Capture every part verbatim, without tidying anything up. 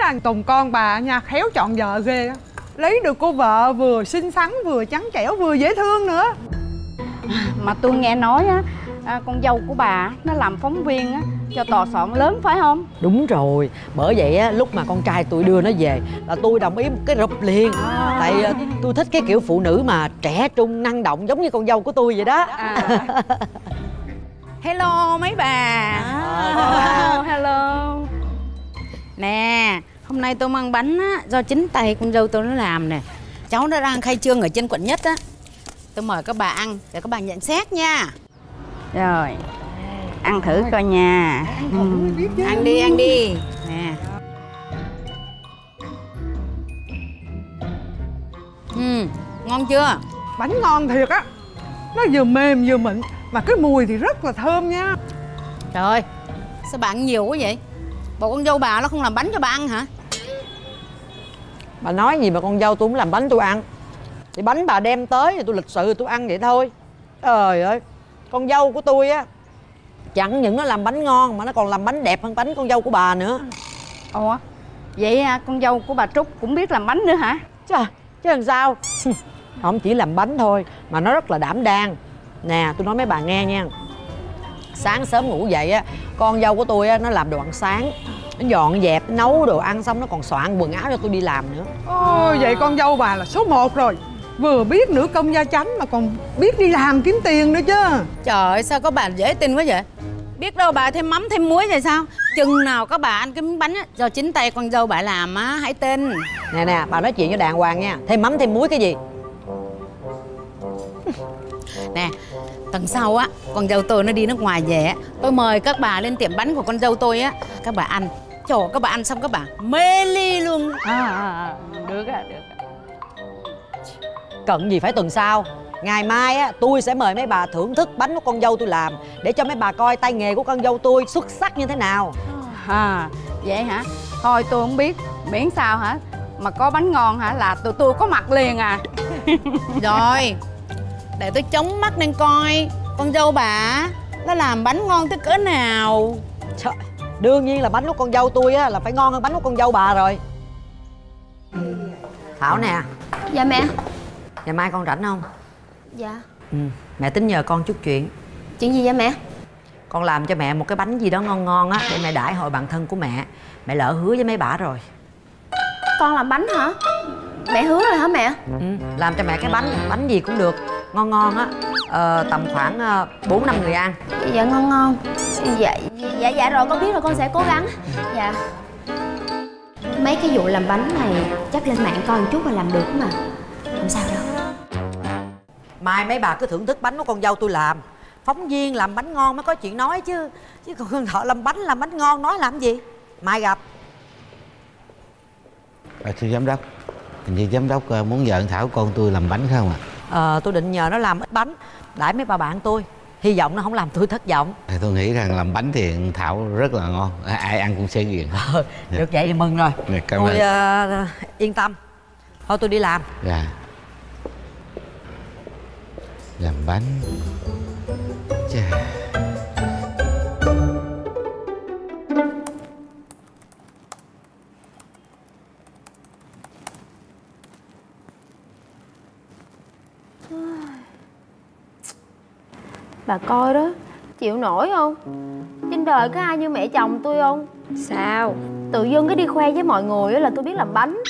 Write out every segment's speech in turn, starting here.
thằng Tùng con bà nha, khéo chọn vợ ghê á. Lấy được cô vợ vừa xinh xắn, vừa trắng trẻo, vừa dễ thương nữa. Mà tôi nghe nói á, à, con dâu của bà nó làm phóng viên á cho tòa soạn lớn phải không? Đúng rồi, bởi vậy á, lúc mà con trai tôi đưa nó về là tôi đồng ý một cái rụp liền. à. Tại à, tôi thích cái kiểu phụ nữ mà trẻ trung, năng động giống như con dâu của tôi vậy đó. à. Hello mấy bà. à, hello, hello. Nè, hôm nay tôi mang bánh á, do chính tay con dâu tôi nó làm nè. Cháu nó đang khai trương ở trên quận Nhất á. Tôi mời các bà ăn để các bà nhận xét nha. Rồi, ăn thử coi nha. ừ. Ăn đi, ăn đi nè. Ừ, ngon chưa? Bánh ngon thiệt á. Nó vừa mềm vừa mịn, mà cái mùi thì rất là thơm nha. Trời ơi, sao bà ăn nhiều quá vậy? Bộ con dâu bà nó không làm bánh cho bà ăn hả? Bà nói gì mà con dâu tôi không làm bánh tôi ăn. Thì bánh bà đem tới thì tôi lịch sự tôi ăn vậy thôi. Trời ơi, con dâu của tôi á chẳng những nó làm bánh ngon mà nó còn làm bánh đẹp hơn bánh con dâu của bà nữa. Ủa, vậy con dâu của bà Trúc cũng biết làm bánh nữa hả? Trời, chứ làm sao. Không chỉ làm bánh thôi mà nó rất là đảm đang. Nè, tôi nói mấy bà nghe nha. Sáng sớm ngủ dậy á, con dâu của tôi á, nó làm đồ ăn sáng, nó dọn dẹp, nấu đồ ăn xong nó còn soạn quần áo cho tôi đi làm nữa. Ôi, vậy con dâu bà là số một rồi. Vừa biết nữ công gia chánh mà còn biết đi làm kiếm tiền nữa chứ. Trời ơi, sao có bà dễ tin quá vậy? Biết đâu bà thêm mắm thêm muối rồi sao? Chừng nào các bà ăn cái miếng bánh á, do chính tay con dâu bà làm á, hãy tin. Nè nè, bà nói chuyện cho đàng hoàng nha. Thêm mắm thêm muối cái gì? Nè, tuần sau á, con dâu tôi nó đi nước ngoài về á, tôi mời các bà lên tiệm bánh của con dâu tôi á, các bà ăn. Trời ơi, các bà ăn xong các bà mê ly luôn. À, à, à. Được á, được á. Cần gì phải tuần sau. Ngày mai á, tôi sẽ mời mấy bà thưởng thức bánh của con dâu tôi làm, để cho mấy bà coi tay nghề của con dâu tôi xuất sắc như thế nào. À, vậy hả? Thôi tôi không biết, miễn sao hả? Mà có bánh ngon hả là tụi tôi có mặt liền à. Rồi, để tôi chống mắt lên coi con dâu bà nó làm bánh ngon tới cỡ nào. Trời, đương nhiên là bánh của con dâu tôi á là phải ngon hơn bánh của con dâu bà rồi. Thảo nè. Dạ mẹ. Ngày mai con rảnh không? Dạ. Ừ, mẹ tính nhờ con chút chuyện. Chuyện gì vậy mẹ? Con làm cho mẹ một cái bánh gì đó ngon ngon á, để mẹ đãi hội bạn thân của mẹ. Mẹ lỡ hứa với mấy bả rồi. Con làm bánh hả? Mẹ hứa rồi hả mẹ? Ừ, làm cho mẹ cái bánh, bánh gì cũng được, ngon ngon á. Ờ, tầm khoảng bốn năm người ăn. Dạ ngon ngon. Dạ, dạ dạ rồi con biết rồi, con sẽ cố gắng. Dạ. Mấy cái vụ làm bánh này chắc lên mạng coi một chút là làm được mà. Không sao đâu. Mai mấy bà cứ thưởng thức bánh của con dâu tôi làm. Phóng viên làm bánh ngon mới có chuyện nói chứ. Chứ còn họ làm bánh làm bánh ngon nói làm gì. Mai gặp. À, thưa giám đốc, hình như giám đốc muốn nhờ Thảo con tôi làm bánh phải không ạ? Ờ, tôi định nhờ nó làm ít bánh đãi mấy bà bạn tôi. Hy vọng nó không làm tôi thất vọng. Thì tôi nghĩ rằng làm bánh thì Thảo rất là ngon, ai ăn cũng sẽ ghiền. Ờ, được vậy thì mừng rồi. Dạ, cảm tôi ơn. uh, yên tâm. Thôi tôi đi làm. Dạ. Làm bánh. Chà. Bà coi đó, chịu nổi không? Trên đời có ai như mẹ chồng tôi không? Sao? Tự dưng cái đi khoe với mọi người là tôi biết làm bánh.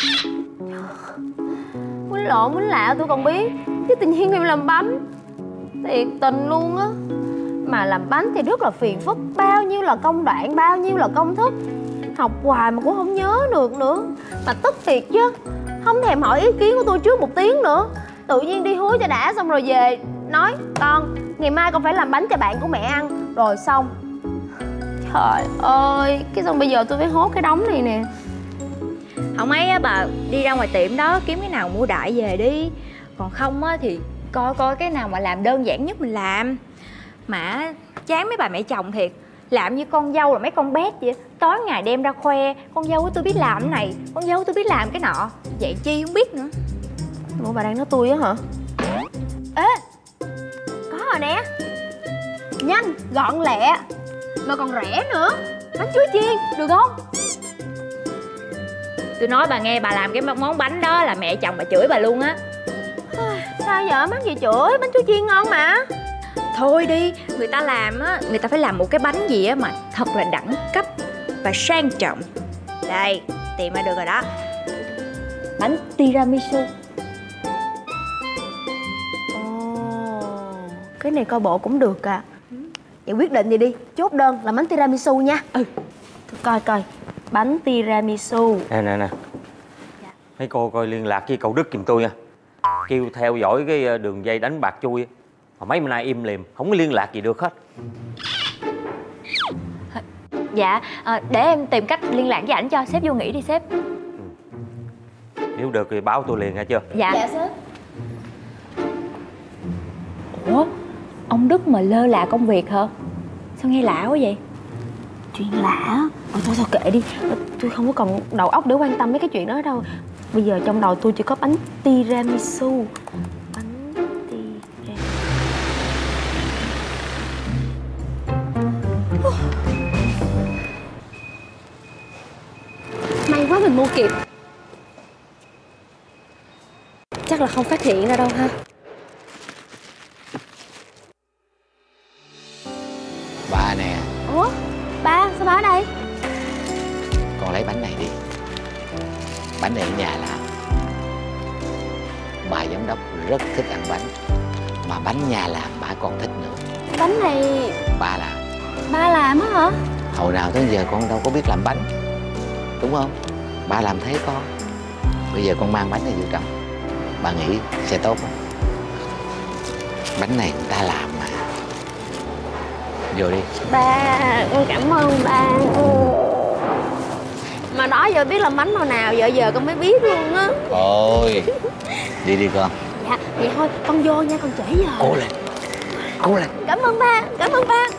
Quýnh lộn quýnh lạ tôi còn biết, chứ tự nhiên em làm bánh thiệt tình luôn á. Mà làm bánh thì rất là phiền phức, bao nhiêu là công đoạn, bao nhiêu là công thức. Học hoài mà cũng không nhớ được nữa. Mà tức thiệt chứ, không thèm hỏi ý kiến của tôi trước một tiếng nữa. Tự nhiên đi hứa cho đã xong rồi về nói con ngày mai con phải làm bánh cho bạn của mẹ ăn. Rồi xong. Trời ơi, cái xong bây giờ tôi phải hốt cái đống này nè. Không ấy á, bà đi ra ngoài tiệm đó kiếm cái nào mua đại về đi. Còn không á thì coi coi cái nào mà làm đơn giản nhất mình làm. Mà chán mấy bà mẹ chồng thiệt. Làm như con dâu là mấy con bé vậy. Tối ngày đem ra khoe con dâu của tôi biết làm cái này, con dâu của tôi biết làm cái nọ. Vậy chi không biết nữa. Ủa bà đang nói tôi á hả? Ê, có rồi nè. Nhanh, gọn lẹ mà còn rẻ nữa. Bánh chuối chiên, được không? Tôi nói bà nghe, bà làm cái món bánh đó là mẹ chồng bà chửi bà luôn á. Sao vậy? Mắc gì chửi, bánh chuối chiên ngon mà. Thôi đi, người ta làm á, người ta phải làm một cái bánh gì á mà thật là đẳng cấp và sang trọng. Đây, tìm ra được rồi đó. Bánh tiramisu. Ồ, cái này coi bộ cũng được à. Vậy quyết định gì đi, chốt đơn là bánh tiramisu nha. Ừ. Thôi coi coi, bánh tiramisu. Nè nè nè. Dạ. Mấy cô coi liên lạc với cậu Đức giùm tôi nha. Kêu theo dõi cái đường dây đánh bạc chui. Mà mấy bữa nay im lìm, không có liên lạc gì được hết. Dạ, à, để em tìm cách liên lạc với ảnh cho. Sếp vô nghỉ đi sếp. Ừ. Nếu được thì báo tôi liền nghe chưa? Dạ. Dạ sếp. Ủa, ông Đức mà lơ là công việc hả? Sao nghe lạ quá vậy? Chuyện lạ. Ờ, thôi thôi kệ đi. Tôi không có còn đầu óc để quan tâm mấy cái chuyện đó đâu. Bây giờ trong đầu tôi chỉ có bánh tiramisu. Bánh tiramisu. May quá mình mua kịp. Chắc là không phát hiện ra đâu ha. Ba nè. Ủa? Ba, sao ba ở đây? Con lấy bánh này đi. Bánh này ở nhà làm. Bà giám đốc rất thích ăn bánh. Mà bánh nhà làm bà còn thích nữa. Bánh này Ba làm. ba làm á hả? Hồi nào tới giờ con đâu có biết làm bánh, đúng không? Ba làm thấy con. Bây giờ con mang bánh này vô trong, bà nghĩ sẽ tốt không? Bánh này người ta làm mà. Vô đi. Ba, con cảm ơn ba. Mà đó giờ biết làm bánh màu nào giờ giờ con mới biết luôn á. Thôi đi đi con. Dạ, vậy thôi con vô nha, con trễ giờ. Cố lên, cố lên. Cảm ơn ba, cảm ơn ba.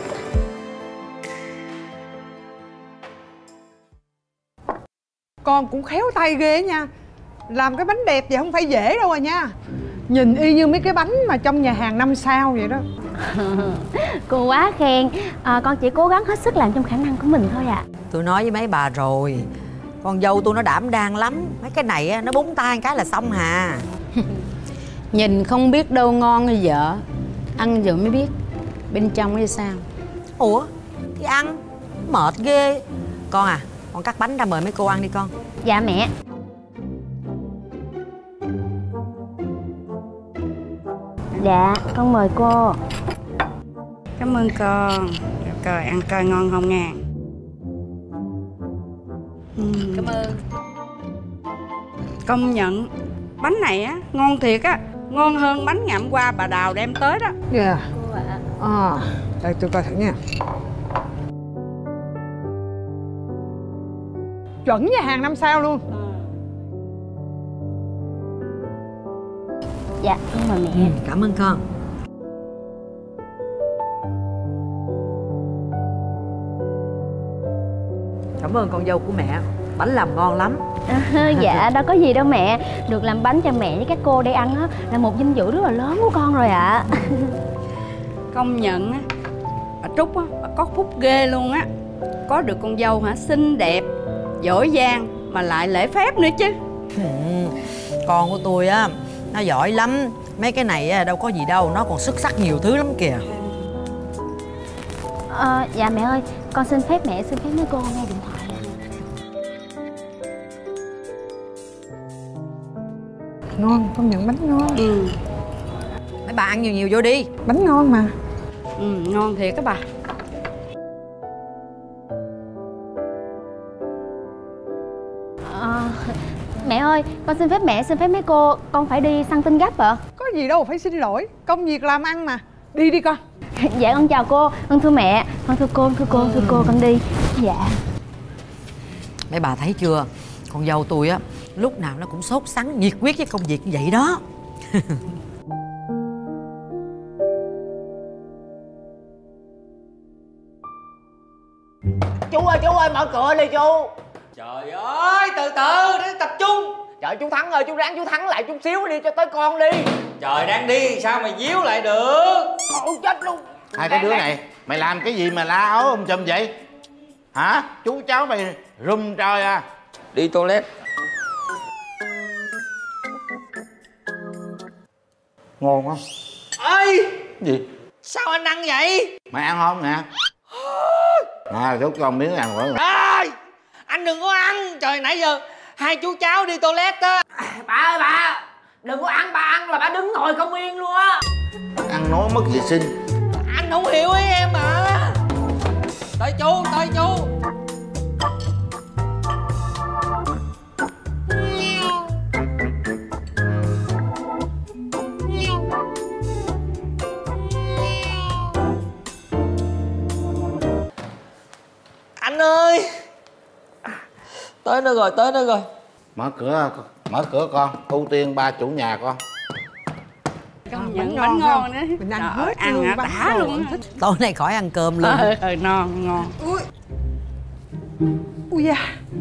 Con cũng khéo tay ghê nha. Làm cái bánh đẹp vậy không phải dễ đâu à nha. Nhìn y như mấy cái bánh mà trong nhà hàng năm sao vậy đó. Cô quá khen. À, con chỉ cố gắng hết sức làm trong khả năng của mình thôi ạ. À. Tôi nói với mấy bà rồi, con dâu tôi nó đảm đang lắm. Mấy cái này á, nó búng tay cái là xong hà. Nhìn không biết đâu ngon hay dở, ăn rồi mới biết bên trong như sao. Ủa thì ăn mệt ghê. Con à, con cắt bánh ra mời mấy cô ăn đi con. Dạ mẹ. Dạ, con mời cô. Cảm ơn con. Coi ăn coi ngon không nha. uhm. Cảm ơn. Công nhận bánh này á ngon thiệt á. Ngon hơn bánh ngày hôm qua bà Đào đem tới đó. Dạ yeah. Cô ạ. À, đây tôi coi thử nha. Chuẩn nhà hàng năm sao luôn. Dạ, con mời mẹ. Ừ, cảm ơn con. Cảm ơn con dâu của mẹ. Bánh làm ngon lắm. À, dạ, đâu có gì đâu mẹ. Được làm bánh cho mẹ với các cô đây ăn á là một vinh dự rất là lớn của con rồi ạ. À. Công nhận á, bà Trúc á, bà có phúc ghê luôn á. Có được con dâu hả, xinh đẹp, giỏi giang mà lại lễ phép nữa chứ. Ừ, con của tôi á, nó giỏi lắm. Mấy cái này đâu có gì đâu, nó còn xuất sắc nhiều thứ lắm kìa. À, dạ mẹ ơi, con xin phép mẹ xin phép mấy cô nghe điện thoại nè. Ngon, công nhận bánh ngon. Ừ. Mấy bà ăn nhiều nhiều vô đi. Bánh ngon mà. Ừ, ngon thiệt các bà. À, mẹ ơi, con xin phép mẹ xin phép mấy cô, con phải đi săn tin gấp ạ. Có gì đâu phải xin lỗi, công việc làm ăn mà. Đi đi con. Dạ con chào cô, con thưa mẹ, con thưa cô, thưa cô, ừ. thưa cô, con đi. Dạ. Mấy bà thấy chưa, con dâu tôi á lúc nào nó cũng sốt sắng, nhiệt huyết với công việc như vậy đó. Chú ơi, chú ơi, mở cửa đi chú. Trời ơi, từ từ, để tập trung. Trời, chú Thắng ơi, chú ráng chú Thắng lại chút xíu đi cho tới con đi. Trời, đang đi, sao mà díu lại được. Ôi chết luôn. Hai cái đứa này, mày làm cái gì mà la áo ông chùm vậy? Hả? Chú cháu mày rùm trời à. Đi toilet. Ngon không? Ê, Gì? sao anh ăn vậy? Mày ăn không nè? Nè, rút con miếng ăn rồi. Ê, anh đừng có ăn. Trời, nãy giờ hai chú cháu đi toilet á. Bà ơi bà, đừng có ăn, bà ăn là bà đứng ngồi không yên luôn á. Ăn nói mất vệ sinh. Anh không hiểu ý em mà. Tới chú, tới chú. Anh ơi, tới nơi rồi, tới nơi rồi. Mở cửa, mở cửa con. Ưu tiên ba chủ nhà con. Công nhận bánh ngon nữa. Mình ăn Trời hết ăn luôn, hả? bánh Đã đồ luôn thích. Tối nay khỏi ăn cơm luôn. Ờ, ờ, ngon, ngon. Ui. Ui da.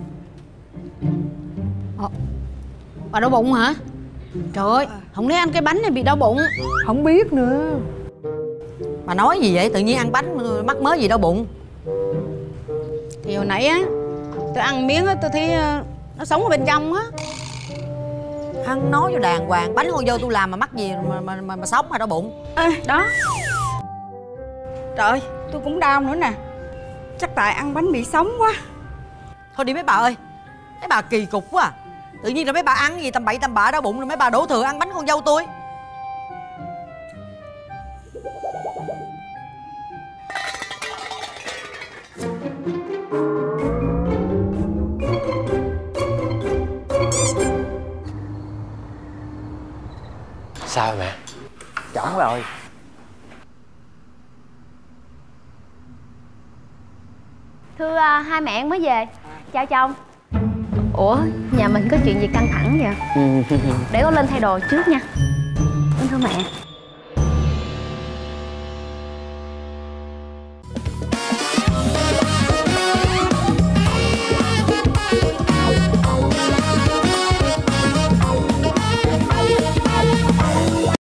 Ờ, bà đau bụng hả? Trời ơi, không lẽ ăn cái bánh này bị đau bụng? Không biết nữa. Bà nói gì vậy? Tự nhiên ăn bánh mắc mớ gì đau bụng? Thì hồi nãy á, tôi ăn miếng á, tôi thấy ờ, nó sống ở bên trong á. Ăn nói cho đàng hoàng. Bánh con dâu tôi làm mà mắc gì mà mà mà, mà sống mà đau bụng. Ê, đó. Trời ơi, tôi cũng đau nữa nè. Chắc tại ăn bánh bị sống quá. Thôi đi mấy bà ơi. Mấy bà kỳ cục quá à. Tự nhiên là mấy bà ăn gì tầm bậy tầm bạ đau bụng rồi mấy bà đổ thừa ăn bánh con dâu tôi. Sao mẹ? Chóng rồi. Thưa à, hai mẹ mới về. Chào chồng. Ủa, nhà mình có chuyện gì căng thẳng vậy? Để con lên thay đồ trước nha. Con thưa mẹ.